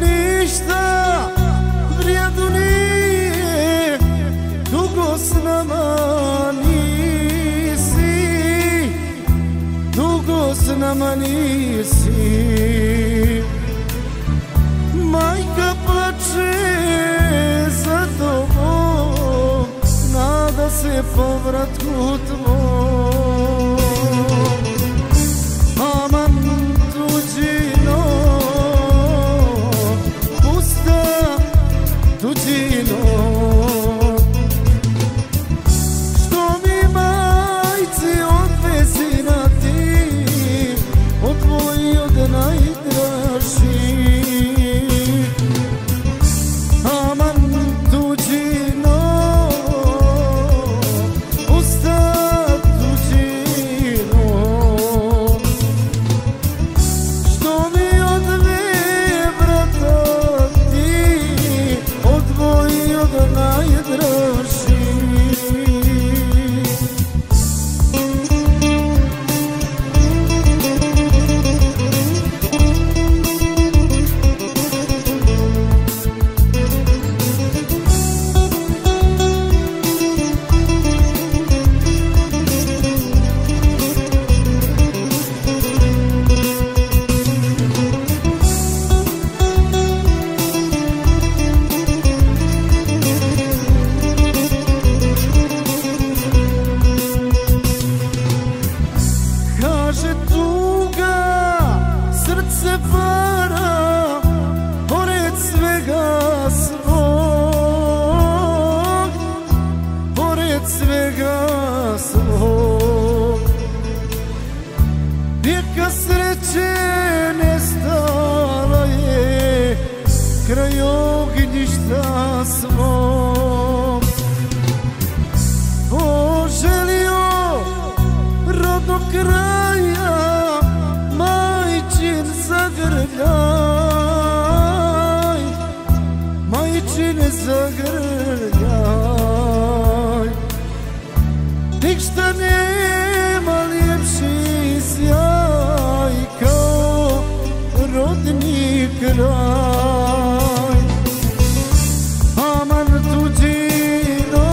ništa vrijedu nije, dugo s nama nisi, dugo s nama nisi. Majka plače za tobom, nada se povratku tvom. Aman tuđino, pusta tuđino, što mi majci odvezi na ti, odvoji od najdraži. Aman tuđino, pusta tuđino, što mi odve brata ti, odvoji od najdraži. Kaže tuga, srce para, pored svega svog, pored svega svog. Vijeka sreće nestala je kraj ognjišta svog. Poželio rodnog kraja, majčin zagrljaj, majčin zagrljaj. Ništa nema ljepši sjaj kao rodni kraj. Aman tuđino,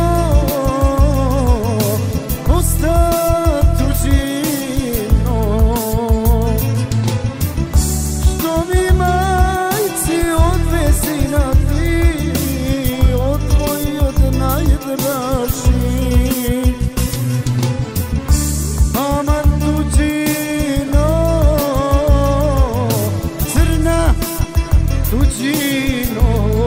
pusta tuđino, što mi majci odvezi na ti, odvoji od najdraži. Aman tuđino, crna tuđino,